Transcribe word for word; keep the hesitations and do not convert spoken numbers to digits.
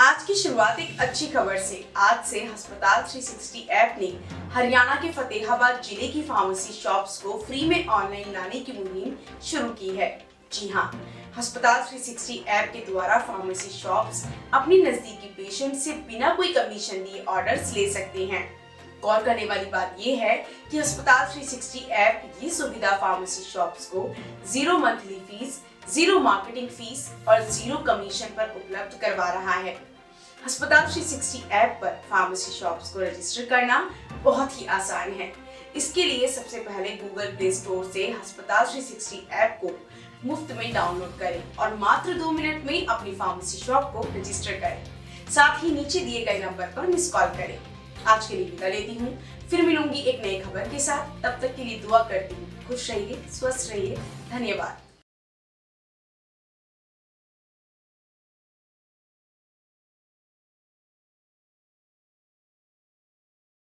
आज की शुरुआत एक अच्छी खबर से। आज से अस्पताल तीन सौ साठ ऐप ने हरियाणा के फतेहाबाद जिले की फार्मेसी शॉप्स को फ्री में ऑनलाइन लाने की मुहिम शुरू की है। जी हां, अस्पताल तीन सौ साठ ऐप के द्वारा फार्मेसी शॉप्स अपनी नजदीकी पेशेंट से बिना कोई कमीशन दिए ऑर्डर्स ले सकते हैं। गौर करने वाली बात यह है कि अस्पताल तीन सौ साठ ऐप ये सुविधा फार्मेसी शॉप्स को zero monthly fees, zero marketing fees और जीरो कमीशन पर उपलब्ध करवा रहा है। अस्पताल तीन सौ साठ ऐप पर फार्मेसी शॉप्स को रजिस्टर करना बहुत ही आसान है। इसके लिए सबसे पहले गूगल प्ले स्टोर से अस्पताल तीन सौ साठ ऐप को मुफ्त में डाउनलोड करें और मात्र दो मिनट में अपनी फार्मेसी शॉप को रजिस्टर करें। साथ ही नीचे दिए गए नंबर पर मिस कॉल करें। आज के लिए विदा लेती हूँ, फिर मिलूंगी एक नई खबर के साथ। तब तक के लिए दुआ करती हूँ। खुश रहिए, स्वस्थ रहिए। धन्यवाद।